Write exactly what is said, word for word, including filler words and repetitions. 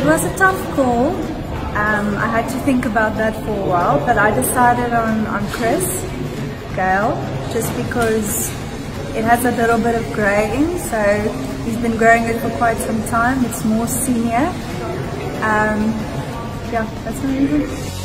it was a tough call. Um, I had to think about that for a while, but I decided on, on Chris Gale, just because it has a little bit of greying, so he's been growing it for quite some time. It's more senior. Um, yeah, that's my reason.